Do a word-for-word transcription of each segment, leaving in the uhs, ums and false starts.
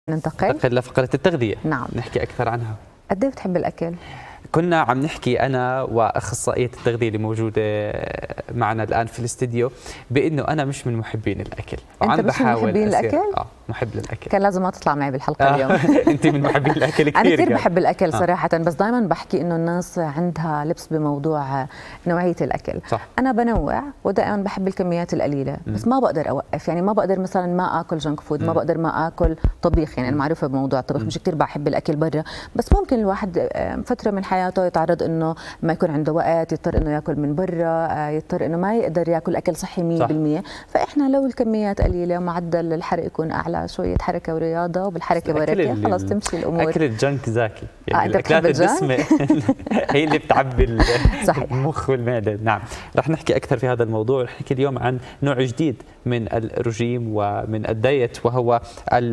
ننتقل ننتقل لفقرة التغذية. نعم. نحكي أكثر عنها. قد ايه بتحب الأكل؟ كنا عم نحكي أنا وأخصائية التغذية اللي موجودة معنا الآن في الاستديو بأنه أنا مش من محبين الأكل. أنت مش من محبين الأكل؟ آه محب للأكل. كان لازم ما تطلع معي بالحلقة آه. اليوم. أنت من محبين الأكل كثير. أنا كثير بحب الأكل صراحة آه. بس دائما بحكي إنه الناس عندها لبس بموضوع نوعية الأكل. صح. أنا بنوع ودائما بحب الكميات القليلة م. بس ما بقدر أوقف، يعني ما بقدر مثلا ما آكل جنك فود، ما بقدر ما آكل طبيخ، يعني أنا معروفة بموضوع الطبخ مش كثير بحب الأكل برا، بس ممكن الواحد فترة من حياته يتعرض إنه ما يكون عنده وقت، يضطر انه ياكل من برا، يضطر انه ما يقدر ياكل اكل صحي مية بالمية. فاحنا لو الكميات قليله ومعدل الحرق يكون اعلى، شويه حركه ورياضه وبالحركه بركه، خلص تمشي الامور. اكل الجنك زاكي، يعني آه الاكلات الدسمه هي اللي بتعبي صحيح. المخ والمعده. نعم، رح نحكي اكثر في هذا الموضوع. رح نحكي اليوم عن نوع جديد من الرجيم ومن الدايت، وهو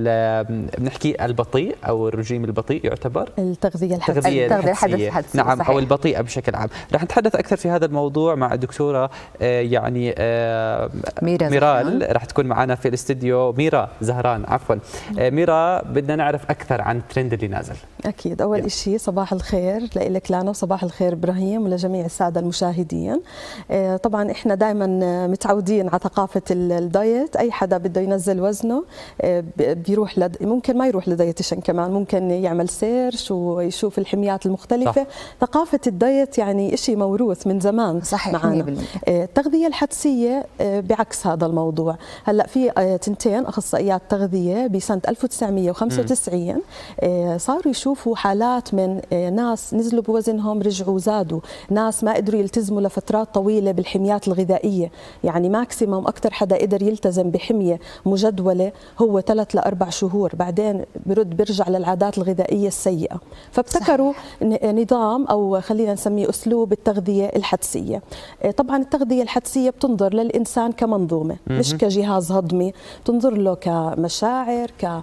بنحكي البطيء او الرجيم البطيء يعتبر التغذيه الحدسيه. التغذيه الحدسيه نعم، صحيح. او البطيئه بشكل عام. رح نتحدث اكثر في هذا الموضوع مع الدكتوره آه يعني آه ميرا ميرال، رح تكون معنا في الاستديو. ميرا زهران عفوا. آه ميرا، بدنا نعرف اكثر عن الترند اللي نازل. اكيد. اول شيء صباح الخير لك لانا، وصباح الخير ابراهيم، ولجميع الساده المشاهدين. آه طبعا احنا دائما متعودين على ثقافه الدايت، اي حدا بده ينزل وزنه آه بيروح لد... ممكن ما يروح لدايتيشن، كمان ممكن يعمل سيرش ويشوف الحميات المختلفه. صح. ثقافه الدايت يعني شيء موروث من زمان. صحيح. معنا التغذيه الحدسيه بعكس هذا الموضوع. هلا في تنتين اخصائيات تغذيه بسنه ألف وتسعمية وخمسة وتسعين صاروا يشوفوا حالات من ناس نزلوا بوزنهم رجعوا زادوا، ناس ما قدروا يلتزموا لفترات طويله بالحميات الغذائيه، يعني ماكسيموم اكثر حدا قدر يلتزم بحميه مجدوله هو ثلاث لاربع شهور، بعدين برد بيرجع للعادات الغذائيه السيئه. فابتكروا صحيح. نظام او خلينا نسميه اسلوب التغذيه الحدسيه. طبعا التغذيه الحدسيه بتنظر للانسان كمنظومه مش كجهاز هضمي، بتنظر له كمشاعر، ك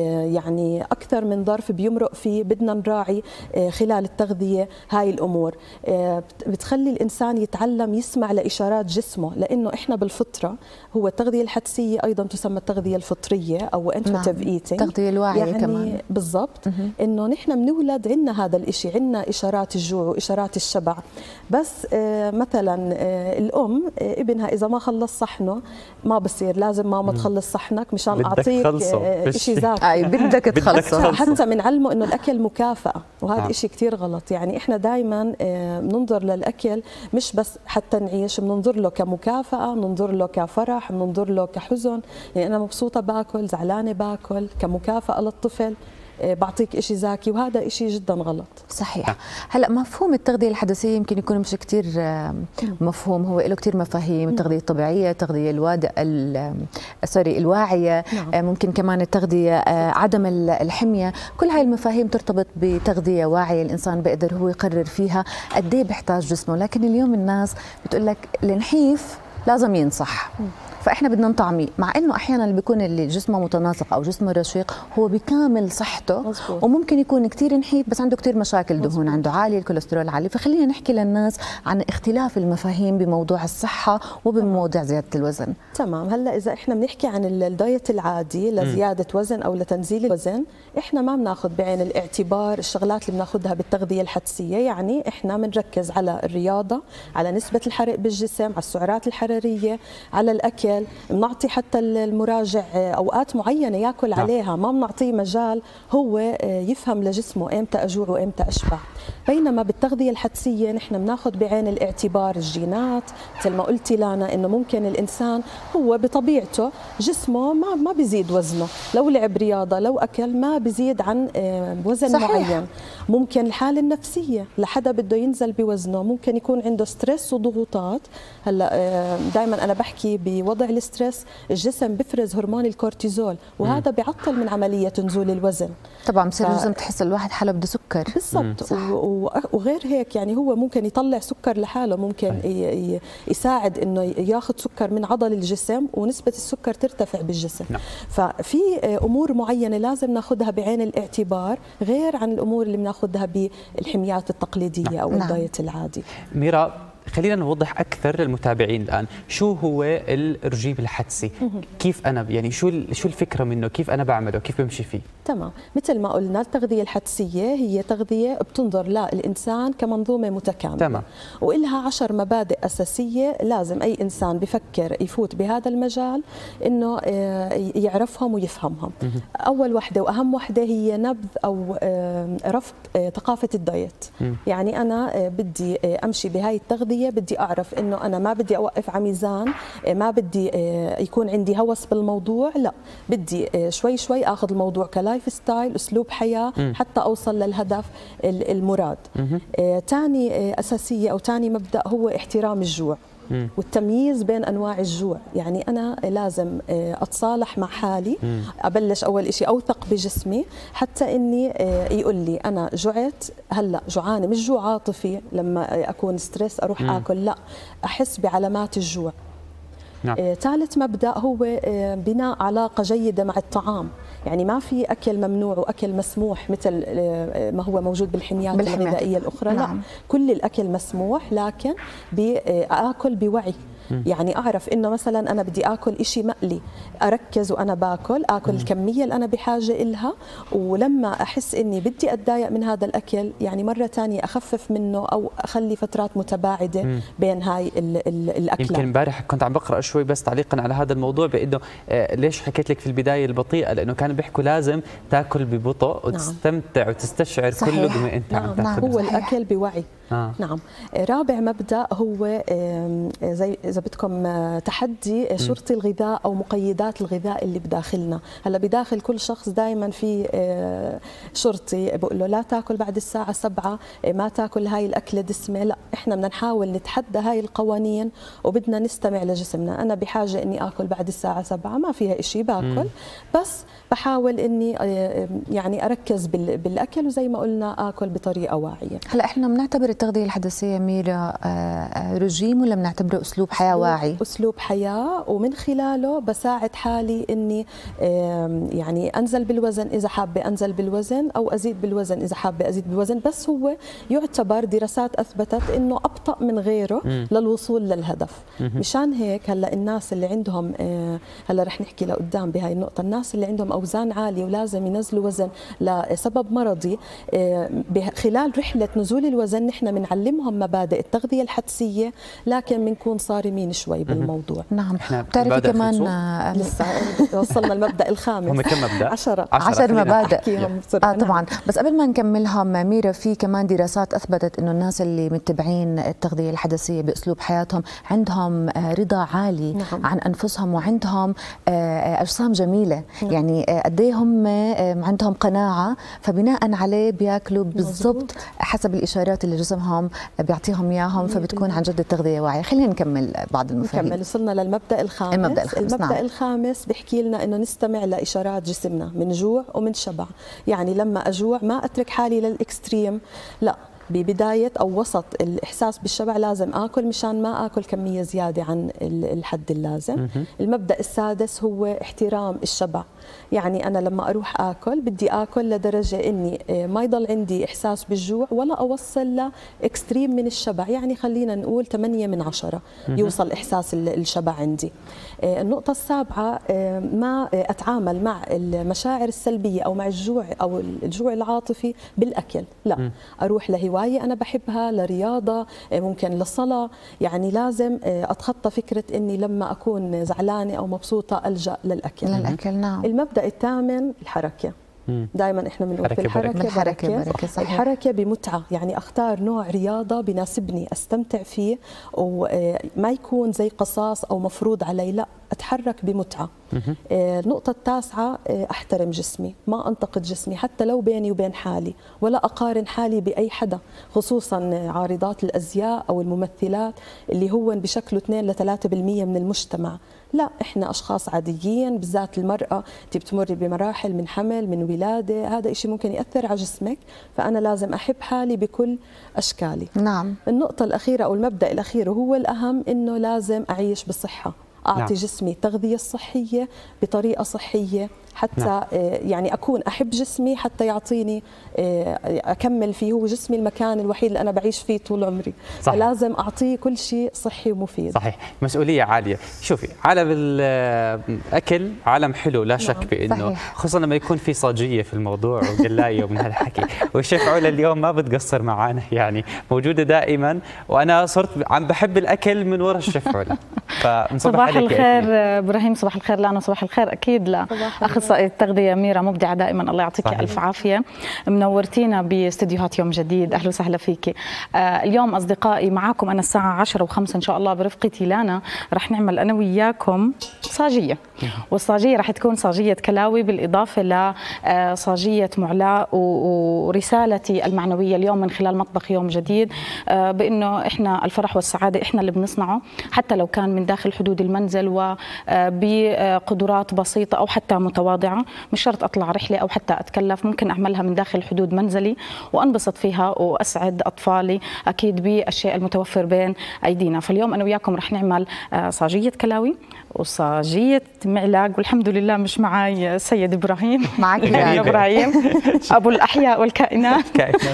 يعني اكثر من ظرف بيمرق فيه. بدنا نراعي خلال التغذيه هاي الامور، بتخلي الانسان يتعلم يسمع لاشارات جسمه، لانه احنا بالفطره هو التغذيه الحدسيه ايضا تسمى التغذيه الفطريه او انتوتيف ايتينج، التغذيه الواعيه يعني كمان. بالضبط، انه نحن بنولد عندنا هذا الشيء، عندنا اشارات الجوع واشارات الشبع، بس مثلا الام ابنها اذا ما خلص صحنه ما بصير، لازم ماما تخلص صحنك مشان اعطيك شيء زاكي. اي بدك تخلصه. حتى بنعلمه انه الاكل مكافاه، وهذا شيء كثير غلط. يعني احنا دائما بننظر للاكل مش بس حتى نعيش، بننظر له كمكافاه، بننظر له كفرح، بننظر له كحزن، يعني انا مبسوطه باكل، زعلانه باكل، كمكافاه للطفل بعطيك شيء زاكي، وهذا شيء جدا غلط. صحيح. هلا مفهوم التغذيه الحدسيه يمكن يكون مش كثير مفهوم، هو له كثير مفاهيم. التغذيه الطبيعيه، التغذيه الواد سوري الواعيه، نعم. ممكن كمان التغذيه عدم الحميه، كل هاي المفاهيم ترتبط بتغذيه واعيه الانسان بيقدر هو يقرر فيها قد ايه بيحتاج جسمه. لكن اليوم الناس بتقول لك النحيف لازم ينصح، فاحنا بدنا نطعميه، مع انه احيانا اللي بيكون اللي جسمه متناسق او جسمه رشيق هو بكامل صحته. مزبوط. وممكن يكون كثير نحيف بس عنده كثير مشاكل دهون. مزبوط. عنده عالي الكوليسترول عالي. فخلينا نحكي للناس عن اختلاف المفاهيم بموضوع الصحه وبموضوع زياده الوزن. تمام. هلا اذا احنا بنحكي عن الدايت العادي لزياده م. وزن او لتنزيل الوزن، احنا ما بناخذ بعين الاعتبار الشغلات اللي بناخذها بالتغذيه الحدسيه. يعني احنا بنركز على الرياضه، على نسبه الحرق بالجسم، على السعرات الحراريه، على الاكل، بنعطي حتى المراجع اوقات معينه ياكل عليها، ما بنعطيه مجال هو يفهم لجسمه امتى اجوع وامتى اشبع. بينما بالتغذيه الحدسيه نحن بناخذ بعين الاعتبار الجينات، مثل ما قلتي لانا، انه ممكن الانسان هو بطبيعته جسمه ما ما بيزيد وزنه، لو لعب رياضه لو اكل ما بيزيد عن وزن صحيح. معين. ممكن الحاله النفسيه لحدا بده ينزل بوزنه، ممكن يكون عنده ستريس وضغوطات. هلا دائما انا بحكي بوضع الستريس الجسم بفرز هرمون الكورتيزول، وهذا بيعطل من عمليه نزول الوزن. طبعا بصير ف... الجسم تحس الواحد حاله بده سكر. بالضبط. وغير هيك يعني هو ممكن يطلع سكر لحاله، ممكن ي... يساعد انه ياخذ سكر من عضل الجسم ونسبه السكر ترتفع بالجسم. نعم. ففي امور معينه لازم ناخذها بعين الاعتبار غير عن الامور اللي بناخذها بالحميات التقليدية. نعم. او الدايت العادي. ميرا، خلينا نوضح اكثر للمتابعين الان، شو هو الرجيم الحدسي؟ كيف انا يعني شو شو الفكره منه؟ كيف انا بعمله؟ كيف بمشي فيه؟ تمام، مثل ما قلنا التغذيه الحدسيه هي تغذيه بتنظر للانسان كمنظومه متكامله. تمام. والها عشر مبادئ اساسيه لازم اي انسان بفكر يفوت بهذا المجال انه يعرفهم ويفهمهم. اول وحده واهم وحده هي نبذ او رفض ثقافه الدايت. يعني انا بدي امشي بهاي التغذيه، بدي اعرف انه انا ما بدي اوقف على ميزان، ما بدي يكون عندي هوس بالموضوع، لا بدي شوي شوي اخذ الموضوع كلايف ستايل، اسلوب حياه م. حتى اوصل للهدف المراد. ثاني آه اساسيه او ثاني مبدا هو احترام الجوع م. والتمييز بين انواع الجوع. يعني انا لازم اتصالح مع حالي، م. ابلش اول شيء اوثق بجسمي حتى اني يقول لي انا جعت، هلا جوعانه، مش جوع عاطفي لما اكون ستريس اروح م. اكل، لا احس بعلامات الجوع. نعم. ثالث مبدا هو بناء علاقه جيده مع الطعام. يعني ما في اكل ممنوع واكل مسموح مثل ما هو موجود بالحميات الغذائيه الاخرى. نعم. لا، كل الاكل مسموح، لكن باكل بوعي. يعني اعرف انه مثلا انا بدي اكل شيء مقلي، اركز وانا باكل، اكل الكميه اللي انا بحاجه إلها، ولما احس اني بدي اتضايق من هذا الاكل يعني مره ثانيه اخفف منه او اخلي فترات متباعده مم. بين هاي الاكلات. يمكن امبارح كنت عم بقرا شوي بس تعليقا على هذا الموضوع بانه آه ليش حكيت لك في البدايه البطيئه، لانه كانوا بيحكوا لازم تاكل ببطء وتستمتع وتستشعر صحيح. كله بما انت نعم. عم تاكل. هو الاكل بوعي. آه. نعم. رابع مبدا هو زي اذا بدكم تحدي شرطي الغذاء او مقيدات الغذاء اللي بداخلنا. هلا بداخل كل شخص دائما في شرطي بقول له لا تاكل بعد الساعه سبعة، ما تاكل هاي الاكله دسمه، لا احنا بدنا نحاول نتحدى هاي القوانين وبدنا نستمع لجسمنا. انا بحاجه اني اكل بعد الساعه سبعة، ما فيها شيء باكل، مم. بس بحاول اني يعني اركز بالاكل وزي ما قلنا اكل بطريقه واعيه. هلا احنا بنعتبر التغذيه الحدسيه ميرا رجيم ولا بنعتبره اسلوب حياه واعي؟ اسلوب حياه، ومن خلاله بساعد حالي اني يعني انزل بالوزن اذا حابه انزل بالوزن، او ازيد بالوزن اذا حابه ازيد بالوزن، بس هو يعتبر دراسات اثبتت انه ابطا من غيره م. للوصول للهدف. م. مشان هيك هلا الناس اللي عندهم هلا رح نحكي لقدام بهاي النقطه، الناس اللي عندهم اوزان عاليه ولازم ينزلوا وزن لسبب مرضي، خلال رحله نزول الوزن نحن بنعلمهم مبادئ التغذيه الحدسيه، لكن بنكون صارمين شوي بالموضوع. نعم. بتعرفي كمان لسه وصلنا المبدا الخامس. هم كم مبدا؟ عشرة عشر مبادئ. اه طبعا، بس قبل ما نكملهم ميرا، في كمان دراسات اثبتت انه الناس اللي متبعين التغذيه الحدسيه باسلوب حياتهم عندهم رضا عالي نعم. عن انفسهم، وعندهم اجسام جميله. نعم. يعني قد ايه هم عندهم قناعه، فبناء عليه بياكلوا بالضبط حسب الاشارات اللي جسمهم بيعطيهم اياهم، فبتكون عن جد التغذيه واعيه. خلينا نكمل بعض المفاهيم. نكمل. وصلنا للمبدا الخامس. المبدا الخامس, المبدأ نعم. الخامس بيحكي لنا انه نستمع لاشارات جسمنا من جوع ومن شبع. يعني لما اجوع ما اترك حالي للاكستريم، لا، ببداية أو وسط الإحساس بالشبع لازم آكل مشان ما آكل كمية زيادة عن الحد اللازم. المبدأ السادس هو احترام الشبع. يعني أنا لما أروح آكل بدي آكل لدرجة إني ما يضل عندي إحساس بالجوع ولا أوصل لإكستريم من الشبع. يعني خلينا نقول ثمانية من عشرة يوصل إحساس الشبع عندي. النقطة السابعة، ما أتعامل مع المشاعر السلبية أو مع الجوع أو الجوع العاطفي بالأكل، لا، أروح لهواية أنا بحبها، لرياضة، ممكن للصلاة. يعني لازم أتخطى فكرة إني لما أكون زعلانة أو مبسوطة ألجأ للأكل. للأكل نعم. المبدأ الثامن الحركة. دائما احنا بنقول في الحركه بالحركه بركة. بركة صحيح. الحركه بمتعه، يعني اختار نوع رياضه بناسبني استمتع فيه وما يكون زي قصاص او مفروض علي، لا، اتحرك بمتعه. النقطه التاسعه، احترم جسمي، ما انتقد جسمي حتى لو بيني وبين حالي، ولا اقارن حالي باي حدا، خصوصا عارضات الازياء او الممثلات اللي هو بشكله اثنين لثلاثة بالمئة من المجتمع. لا، احنا اشخاص عاديين، بالذات المراه انت بتمري بمراحل من حمل، من ولاده، هذا إشي ممكن ياثر على جسمك، فانا لازم احب حالي بكل اشكالي. نعم. النقطه الاخيره او المبدا الاخير وهو الاهم، انه لازم اعيش بصحه، اعطي نعم. جسمي التغذيه الصحيه بطريقه صحيه حتى نعم. يعني اكون احب جسمي حتى يعطيني اكمل فيه. هو جسمي المكان الوحيد اللي انا بعيش فيه طول عمري، صحيح. فلازم اعطيه كل شيء صحي ومفيد. صحيح، مسؤوليه عاليه. شوفي، عالم الاكل عالم حلو لا شك. نعم. بانه خصوصا لما يكون في صاجيه في الموضوع وقلايه ومن هالحكي. والشيف علا اليوم ما بتقصر معانا، يعني موجوده دائما، وانا صرت عم بحب الاكل من وراء الشيف علا. صباح الخير ابراهيم. صباح الخير لنا، صباح الخير اكيد لاخصائيه التغذيه ميرا، مبدعه دائما، الله يعطيك الف عافيه. منورتينا باستديوهات يوم جديد، اهلا وسهلا فيكي. آه اليوم اصدقائي معاكم انا الساعه عشرة وخمسة ان شاء الله برفقتي لانا، رح نعمل انا وياكم صاجيه، والصاجيه رح تكون صاجيه كلاوي بالاضافه لصاجيه معلاء. ورسالتي المعنويه اليوم من خلال مطبخ يوم جديد آه بانه احنا الفرح والسعاده احنا اللي بنصنعه، حتى لو كان من داخل حدود المنزل وبقدرات بسيطه او حتى متواضعه. مش شرط اطلع رحله او حتى اتكلف، ممكن اعملها من داخل حدود منزلي وانبسط فيها واسعد اطفالي اكيد بالشيء المتوفر بين ايدينا. فاليوم انا وياكم رح نعمل صاجيه كلاوي وصاجيه معلاق، والحمد لله مش معي سيد ابراهيم، معك يا ابراهيم ابو الاحياء والكائنات.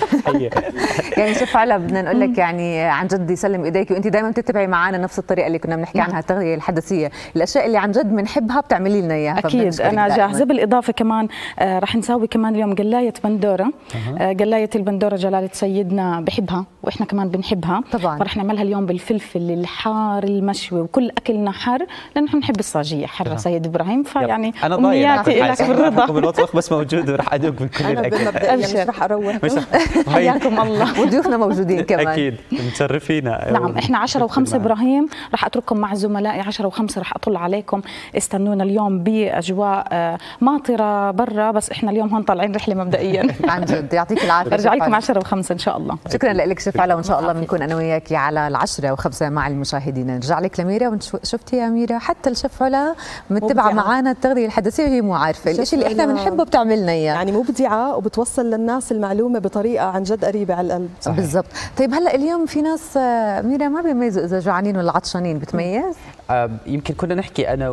يعني شوف علا، بدنا نقول لك يعني عن جد يسلم ايديك، وانت دائما بتتبعي معنا نفس الطريقه اللي كنا بنحكي عنها، التغذيه الحدثيه، الاشياء اللي عن جد بنحبها بتعملي لنا اياها. اكيد انا جاهزه. بالاضافه كمان آه رح نسوي كمان اليوم قلايه بندوره. آه قلايه البندوره جلاله سيدنا بحبها واحنا كمان بنحبها طبعا، فرح نعملها اليوم بالفلفل الحار المشوي، وكل اكلنا حار لانه نحن بنحب الصاجيه حاره سيد ابراهيم. فيعني انا امنياتي لك بالرضا بالمطبخ بس موجود وراح ادوق من كل الاكل. انا مش رح اروح. حياكم الله، وضيوفنا موجودين كمان اكيد متشرفينا. نعم احنا عشرة وخمسة ابراهيم، رح اترككم مع زملائي عشرة وخمسة، رح اطل عليكم. استنونا اليوم باجواء ماطره برا، بس احنا اليوم هون طالعين رحله مبدئيا. عن جد يعطيك العافيه. برجع لكم عشرة وخمسة ان شاء الله. شكرا لك شيف علا، وان شاء الله بنكون انا وياكي على العشرة وخمسة مع المشاهدين. نرجع لك لميرا. شفتي يا ميرا حتى الشيف علا متبعه معنا التغذيه الحدثيه وهي مو عارفه الشيء اللي احنا بنحبه بتعملنا اياه، يعني مبدعه وبتوصل للناس المعلومه بطريقه عن جد قريبه على القلب. بالضبط. طيب هلا اليوم في ناس ميرا ما بيميزوا اذا جوعانين ولا عطشانين، بتميز؟ آه يمكن كنا نحكي انا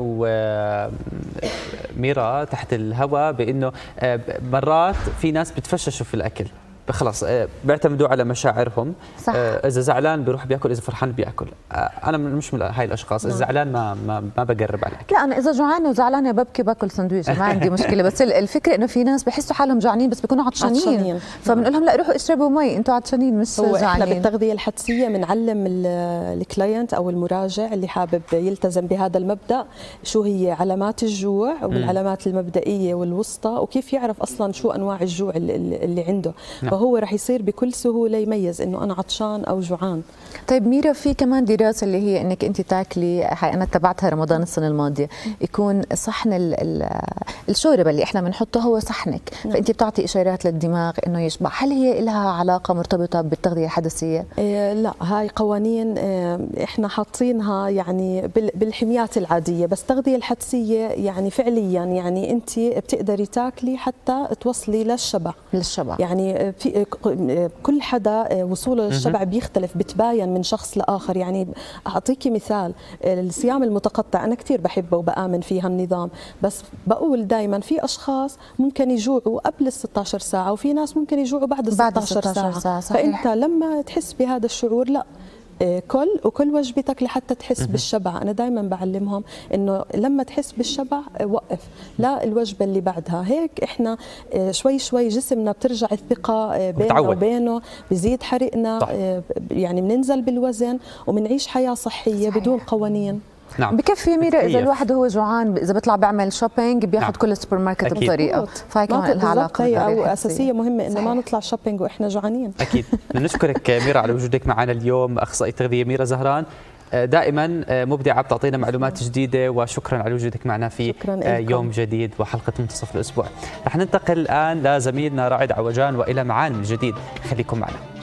وميرا تحت الهواء بانه آه مرات في ناس بتفششوا في الاكل، خلاص بيعتمدوا على مشاعرهم. صح. اذا زعلان بيروح بياكل، اذا فرحان بياكل. انا مش من هاي الاشخاص، اذا زعلان ما ما ما بقرب على الاكل. لا انا اذا جوعانه وزعلانه ببكي باكل سندويشه، ما عندي مشكله. بس الفكره انه في ناس بحسوا حالهم جوعانين بس بيكونوا عطشانين, عطشانين. فبنقول لهم لا روحوا اشربوا مي، انتم عطشانين مش جوعانين. احنا بالتغذيه الحدسيه بنعلم الكلاينت او المراجع اللي حابب يلتزم بهذا المبدا شو هي علامات الجوع والعلامات المبدئيه والوسطى، وكيف يعرف اصلا شو انواع الجوع اللي, اللي عنده. نعم. فهو رح يصير بكل سهوله يميز انه انا عطشان او جوعان. طيب ميرا، في كمان دراسه اللي هي انك انت تاكلي، هاي انا تبعتها رمضان السنه الماضيه، يكون صحن الشوربه اللي احنا بنحطه هو صحنك. نعم. فانت بتعطي اشارات للدماغ انه يشبع. هل هي لها علاقه مرتبطه بالتغذيه الحدثيه؟ إيه لا، هاي قوانين إيه احنا حاطينها يعني بالحميات العاديه، بس التغذيه الحدسيه يعني فعليا يعني انت بتقدري تاكلي حتى توصلي للشبع. للشبع يعني في كل حدا وصوله للشبع بيختلف، بتباين من شخص لاخر. يعني اعطيكي مثال، الصيام المتقطع انا كثير بحبه وبامن في هالنظام، بس بقول دائما في اشخاص ممكن يجوعوا قبل ال ستة عشر ساعه، وفي ناس ممكن يجوعوا بعد ال ستة عشر ساعه, ساعة. فانت لما تحس بهذا الشعور لا كل وكل وجبتك لحتى تحس بالشبع. انا دائما بعلمهم انه لما تحس بالشبع وقف، لا الوجبه اللي بعدها. هيك احنا شوي شوي جسمنا بترجع الثقه بيننا وبينه، بزيد حرقنا. طح. يعني بننزل بالوزن وبنعيش حياه صحيه. صحيح. بدون قوانين. نعم. بكفي يا ميرا اذا الواحد هو جوعان، اذا بيطلع بيعمل شوبينج بياخذ. نعم. كل السوبر ماركت بطريقه، فهي كمان لها علاقه. هي او اساسيه مهمه انه ما نطلع شوبينج واحنا جوعانين. اكيد. نشكرك ميرا على وجودك معنا اليوم، اخصائيه تغذيه ميرا زهران، دائما مبدعه بتعطينا معلومات جديده، وشكرا على وجودك معنا في يوم جديد وحلقه منتصف الاسبوع. رح ننتقل الان لزميلنا رائد عوجان والى معان جديد، خليكم معنا.